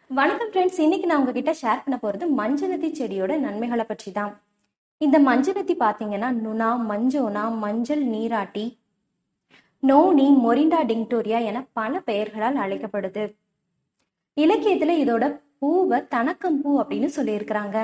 வணக்கம் ஃப்ரெண்ட்ஸ். இன்னைக்கு நான் உங்ககிட்ட ஷேர் பண்ண போறது மஞ்சனத்தி செடியோட நன்மைகளை பற்றி தான். இந்த மஞ்சனத்தி பாத்தீங்கன்னா நுணா, மஞ்சோனா, மஞ்சள் நீராட்டி, நோனி, மொரிண்டா டிங்டோரியா என பல பெயர்களால் அழைக்கப்படுது. இலக்கியத்துல இதோட பூவை தனக்கம் பூ அப்படின்னு சொல்லியிருக்கிறாங்க.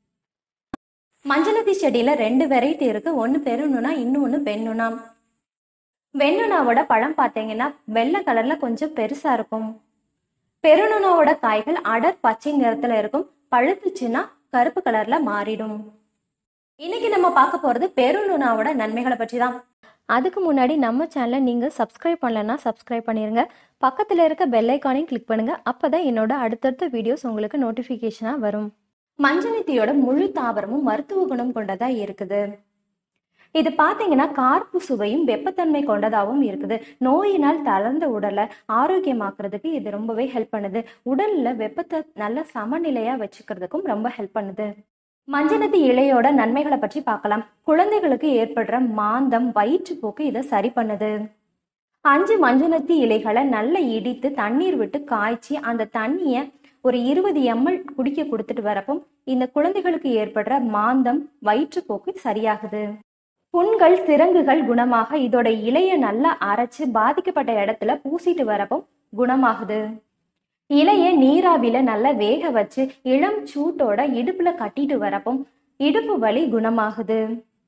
மஞ்சனத்தி செடியில 2 வெரைட்டி இருக்கு. ஒன்னு பெருநுணா, இன்னொன்னு வெண்ணுணா. வெண்ணுணாவோட பழம் பாத்தீங்கன்னா வெள்ளை கலர்ல கொஞ்சம் பெருசா இருக்கும். பெருநுணாவோட காய்கள் அடர் பச்சை நிறத்துல இருக்கும். பழுத்துச்சுன்னா கருப்பு கலர்ல மாறிடும். இன்னைக்கு நம்ம பார்க்க போறது பெருநுணாவோட நன்மைகளை பற்றி தான். அதுக்கு முன்னாடி நம்ம சேனலை நீங்க சப்ஸ்கிரைப் பண்ணலன்னா சப்ஸ்கிரைப் பண்ணிருங்க. பக்கத்துல இருக்க பெல் ஐக்கானையும் கிளிக் பண்ணுங்க. அப்பதான் என்னோட அடுத்தடுத்த வீடியோஸ் உங்களுக்கு நோட்டிபிகேஷனா வரும். மஞ்சனத்தியோட முழு தாவரமும் மருத்துவ குணம் கொண்டதா இருக்குது. இது பாத்தீங்கன்னா கார்ப்பு சுவையும் வெப்பத்தன்மை கொண்டதாகவும் இருக்குது. நோயினால் தளர்ந்த உடலை ஆரோக்கியமாக்குறதுக்கு இது ரொம்பவே ஹெல்ப் பண்ணுது. உடல்ல வெப்பத்தை நல்ல சமநிலையா வச்சுக்கிறதுக்கும் ரொம்ப ஹெல்ப் பண்ணுது. மஞ்சனத்தி இலையோட நன்மைகளை பற்றி பார்க்கலாம். குழந்தைகளுக்கு ஏற்படுற மாந்தம், வயிற்றுப்போக்கு இதை சரி பண்ணுது. 5 மஞ்சனத்தி இலைகளை நல்லா இடித்து தண்ணீர் விட்டு காய்ச்சி அந்த தண்ணிய ஒரு 20 ml குடிக்க கொடுத்துட்டு வரப்போ இந்த குழந்தைகளுக்கு ஏற்படுற மாந்தம், வயிற்றுப்போக்கு சரியாகுது. புண்கள், சிரங்குகள் குணமாக இதோட இலைய நல்லா அரைச்சு பாதிக்கப்பட்ட இடத்துல பூசிட்டு வரப்போ குணமாகுது. இலைய நீராவில நல்லா வேக வச்சு இளம் சூட்டோட இடுப்புல கட்டிட்டு வரப்போ இடுப்பு வலி குணமாகுது.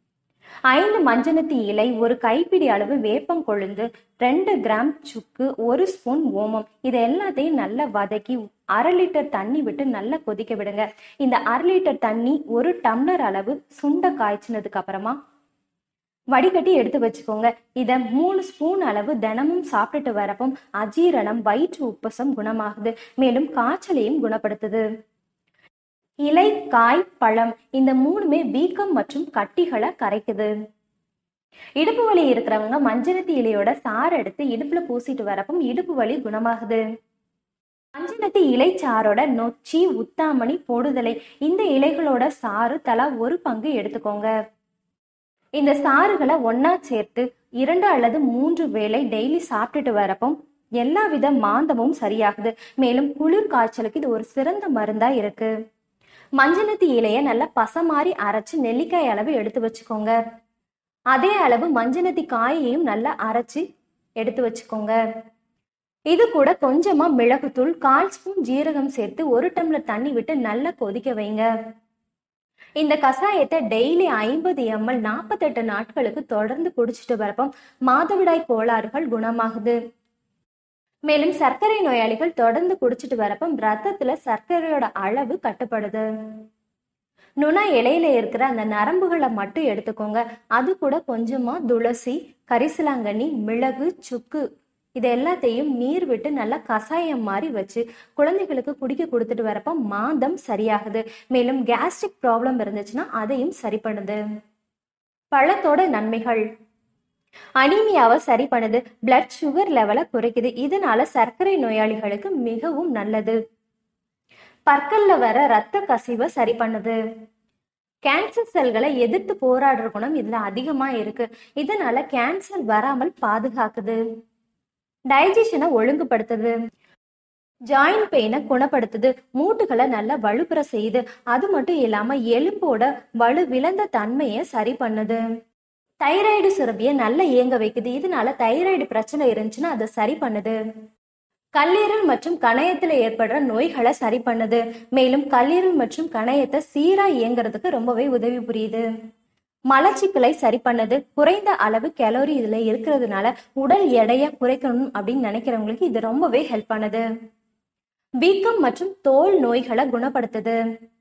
5 மஞ்சனத்தி இலை, ஒரு கைப்பிடி அளவு வேப்பங்கொழுந்து, 2 கிராம் சுக்கு, 1 ஸ்பூன் ஓமம், இது எல்லாத்தையும் நல்லா வதக்கி 1/2 லிட்டர் தண்ணி விட்டு நல்லா கொதிக்க விடுங்க. இந்த 1/2 லிட்டர் தண்ணி 1 டம்ளர் அளவு சுண்ட காய்ச்சினதுக்கு அப்புறமா வடிகட்டி எடுத்து வச்சுக்கோங்க. இத 3 ஸ்பூன் அளவு தினமும் சாப்பிட்டுட்டு வரப்போ அஜீரணம், வயிற்று உப்பசம் குணமாகுது. மேலும் காய்ச்சலையும் குணப்படுத்துது. இலை, காய், பழம் இந்த 3மே வீக்கம் மற்றும் கட்டிகளை கரைக்குது. இடுப்பு வலி இருக்கிறவங்க மஞ்சனத்தி இலையோட சாறு எடுத்து இடுப்புல பூசிட்டு வரப்போ இடுப்பு வலி குணமாகுது. மஞ்சனத்தி இலை சாரோட நொச்சி, உத்தாமணி, பொடுதலை இந்த இலைகளோட சாறு தலா 1 பங்கு எடுத்துக்கோங்க. இந்த சாறுகளை ஒன்னா சேர்த்து 2 அல்லது 3 வேளை டெய்லி சாப்பிட்டுட்டு வரப்போ எல்லா வித மாந்தமும் சரியாகுது. மேலும் குளிர் காய்ச்சலுக்கு இது ஒரு சிறந்த மருந்தா இருக்கு. மஞ்சனத்தி இலைய நல்லா பசமாரி அரைச்சு நெல்லிக்காய் அளவு எடுத்து வச்சுக்கோங்க. அதே அளவு மஞ்சனத்தி காயையும் நல்லா அரைச்சு எடுத்து வச்சுக்கோங்க. இது கூட கொஞ்சமா மிளகுத்தூள், 1/4 ஸ்பூன் ஜீரகம் சேர்த்து 1 டம்ளர் தண்ணி விட்டு நல்லா கொதிக்க வைங்க. இந்த கஷாயத்தை டெய்லி 50 ml 48 நாட்களுக்கு தொடர்ந்து குடிச்சிட்டு வரப்போ மாதவிடாய் கோளாறுகள் குணமாகுது. மேலும் சர்க்கரை நோயாளிகள் தொடர்ந்து குடிச்சிட்டு வரப்போ ரத்தத்துல சர்க்கரையோட அளவு கட்டுப்படுது. நுணா இலையில இருக்கிற அந்த நரம்புகளை மட்டும் எடுத்துக்கோங்க. அது கூட கொஞ்சமா துளசி, கரிசலாங்கண்ணி, மிளகு, சுக்கு இது எல்லாத்தையும் நீர் விட்டு நல்லா கஷாயம் மாதிரி வச்சு குழந்தைகளுக்கு குடிக்க கொடுத்துட்டு வரப்போ மாந்தம் சரியாகுது. மேலும் கேஸ்ட்ரிக் ப்ராப்ளம் இருந்துச்சுன்னா அதையும் சரி பண்ணுது. பழத்தோட நன்மைகள்: அனீமியாவை சரி பண்ணுது, பிளட் சுகர் லெவலை குறைக்குது, இதனால சர்க்கரை நோயாளிகளுக்கு மிகவும் நல்லது. பற்கள்ல வர ரத்த கசிவை சரி பண்ணுது. கேன்சர் செல்களை எதிர்த்து போராடுற குணம் இதுல அதிகமா இருக்கு, இதனால கேன்சர் வராமல் பாதுகாக்குது. டைஜஷனை ஒழுங்குபடுத்துது. ஜாயிண்ட் பெயினை குணப்படுத்துது, மூட்டுகளை நல்லா வலுப்பெற செய்யுது. அது மட்டும் இல்லாம எலும்போட வலு விழந்த தன்மையை சரி பண்ணுது. தைராய்டு சுரப்பியை நல்லா இயங்க வைக்குது, இதனால தைராய்டு பிரச்சனை இருந்துச்சுன்னா அதை சரி பண்ணுது. கல்லீரல் மற்றும் கணையத்துல ஏற்படுற நோய்களை சரி பண்ணுது. மேலும் கல்லீரல் மற்றும் கணையத்தை சீரா இயங்குறதுக்கு ரொம்பவே உதவி புரியுது. மலச்சிக்கலை சரி பண்ணுது. குறைந்த அளவு கேலரி இதுல இருக்கிறதுனால உடல் எடையை குறைக்கணும் அப்படின்னு நினைக்கிறவங்களுக்கு இது ரொம்பவே ஹெல்ப் பண்ணுது. வீக்கம் மற்றும் தோல் நோய்களை குணப்படுத்துது.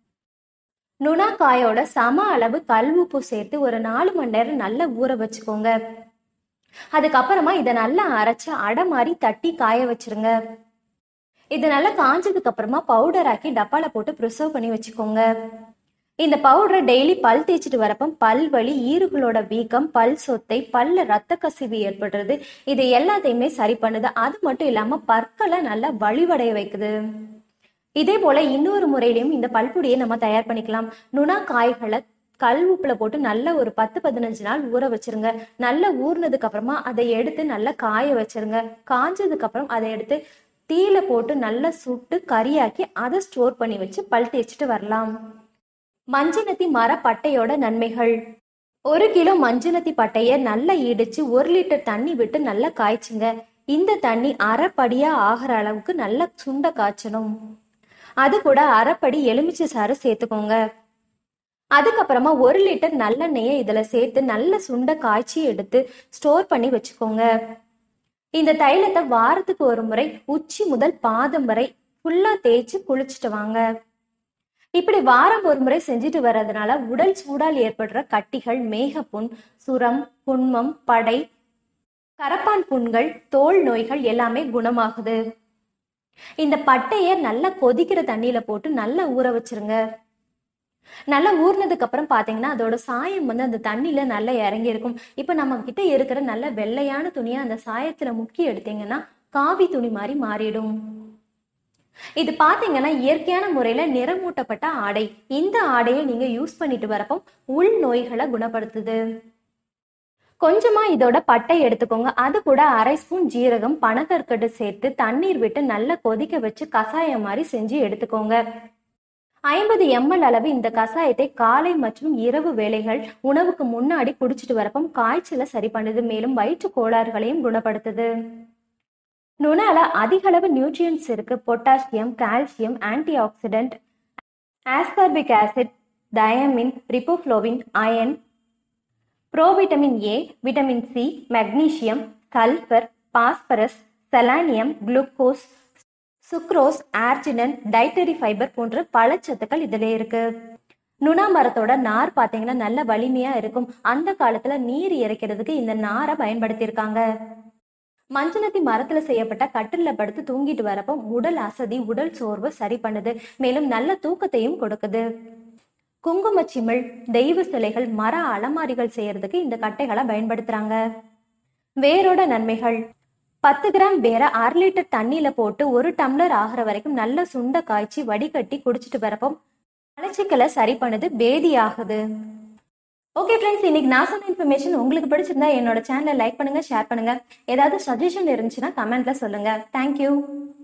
நுணாக்காயோட சம அளவு கல் உப்பு சேர்த்து ஒரு 4 மணி நேரம் நல்லா ஊற வச்சுக்கோங்க. அதுக்கப்புறமா இதை நல்லா அரைச்சு அடை மாதிரி தட்டி காய வச்சிருங்க. இது நல்லா காஞ்சதுக்கு அப்புறமா பவுடர் ஆக்கி டப்பால போட்டு ப்ரிசர்வ் பண்ணி வச்சுக்கோங்க. இந்த பவுடரை டெய்லி பல் தேய்ச்சிட்டு வரப்போ பல் வலி, ஈறுகளோட வீக்கம், பல் சொத்தை, பல்ல ரத்த கசிவு ஏற்படுறது இது எல்லாத்தையுமே சரி பண்ணுது. அது மட்டும் இல்லாம பற்களை நல்லா வலிவடைய வைக்குது. இதே போல இன்னொரு முறையிலையும் இந்த பல்பொடியை நம்ம தயார் பண்ணிக்கலாம். நுணா காய்களை கல் உப்புல போட்டு நல்லா ஒரு 10-15 நாள் ஊற வச்சிருங்க. நல்லா ஊறினதுக்கு அப்புறமா அதை எடுத்து நல்லா காய வச்சிருங்க. காஞ்சதுக்கு அப்புறம் அதை எடுத்து தீயில போட்டு நல்லா சுட்டு கறியாக்கி அதை ஸ்டோர் பண்ணி வச்சு பல் தேய்ச்சிட்டு வரலாம். மஞ்சனத்தி மர பட்டையோட நன்மைகள். 1 கிலோ மஞ்சனத்தி பட்டைய நல்லா இடிச்சு 1 லிட்டர் தண்ணி விட்டு நல்லா காய்ச்சுங்க. இந்த தண்ணி அரைப்படியா ஆகிற அளவுக்கு நல்லா சுண்ட காய்ச்சணும். அது கூட அரைப்படி எலுமிச்சை சாறு சேர்த்துக்கோங்க. அதுக்கப்புறமா 1 லிட்டர் நல்லெண்ணெயை இதுல சேர்த்து நல்ல சுண்ட காய்ச்சி எடுத்து ஸ்டோர் பண்ணி வச்சுக்கோங்க. இந்த தைலத்தை வாரத்துக்கு ஒரு முறை உச்சி முதல் பாதம் வரை ஃபுல்லா தேய்ச்சி குளிச்சுட்டு வாங்க. இப்படி வாரம் ஒரு முறை செஞ்சுட்டு வர்றதுனால உடல் சூடால் ஏற்படுற கட்டிகள், மேகப்புண், சுரம், புண்மம், படை, கரப்பான் புண்கள், தோல் நோய்கள் எல்லாமே குணமாகுது. இந்த பட்டைய நல்லா கொதிக்கிற தண்ணியில போட்டு நல்லா ஊற வச்சிருங்க. நல்லா ஊறினதுக்கு அப்புறம் பாத்தீங்கன்னா அதோட சாயம் அந்த தண்ணியில நல்லா இறங்கி இருக்கும். இப்ப நம்ம கிட்ட இருக்கிற நல்ல வெள்ளையான துணியை அந்த சாயத்துல முக்கி எடுத்தீங்கன்னா காவி துணி மாதிரி மாறிடும். இது பாத்தீங்கன்னா இயற்கையான முறையில நிறமூட்டப்பட்ட ஆடை. இந்த ஆடையை நீங்க யூஸ் பண்ணிட்டு வரப்போ உள் நோய்களை குணப்படுத்துது. கொஞ்சமா இதோட பட்டை எடுத்துக்கோங்க. அது கூட 1/2 ஸ்பூன் ஜீரகம், பனக்கற்கண்டு சேர்த்து தண்ணீர் விட்டு நல்லா கொதிக்க வச்சு கசாயம் மாதிரி செஞ்சு எடுத்துக்கோங்க. 50 ml அளவு இந்த கசாயத்தை காலை மற்றும் இரவு வேளைகள் உணவுக்கு முன்னாடி குடிச்சிட்டு வரப்போ காய்ச்சலை சரி பண்ணுது. மேலும் வயிற்று கோளாறுகளையும் குணப்படுத்துது. நுணால அதிக அளவு நியூட்ரியன்ஸ் இருக்கு. Potassium, calcium, antioxidant, ascorbic acid, thiamine, riboflavin, iron, provitamin A, vitamin C, magnesium, sulphur, phosphorus, selenium, glucose, sucrose, arginine, dietary fibre போன்ற பல சத்துக்கள் இதுல இருக்கு. நுணா மரத்தோட நார் பாத்தீங்கன்னா நல்ல வலிமையா இருக்கும். அந்த காலத்துல நீர் இறைக்கிறதுக்கு இந்த நாரை பயன்படுத்தியிருக்காங்க. மஞ்சனத்தி மரத்துல செய்யப்பட்ட கட்டில படுத்து தூங்கிட்டு வரப்போ உடல் அசதி, உடல் சோர்வு சரி பண்ணுது. மேலும் நல்ல தூக்கத்தையும் கொடுக்குது. குங்குமச்சிமிழ், தெய்வ சிலைகள், மர அலமாரிகள் செய்யறதுக்கு இந்த கட்டைகளை பயன்படுத்துறாங்க. வேரோட நன்மைகள். 10 கிராம் வேரை 1/2 லிட்டர் தண்ணியில போட்டு 1 டம்ளர் ஆகிற வரைக்கும் நல்ல சுண்ட காய்ச்சி வடிகட்டி குடிச்சிட்டு வரப்போ மலச்சிக்கலை சரி பண்ணுது, பேதி ஆகுது. ஓகே ஃப்ரெண்ட்ஸ், இன்னைக்கு நான் சொன்ன இன்ஃபர்மேஷன் உங்களுக்கு பிடிச்சிருந்தா என்னோட சேனலை லைக் பண்ணுங்க, ஷேர் பண்ணுங்க. ஏதாவது சஜஷன் இருந்துச்சுன்னா கமெண்ட்ல சொல்லுங்க. தேங்க்யூ.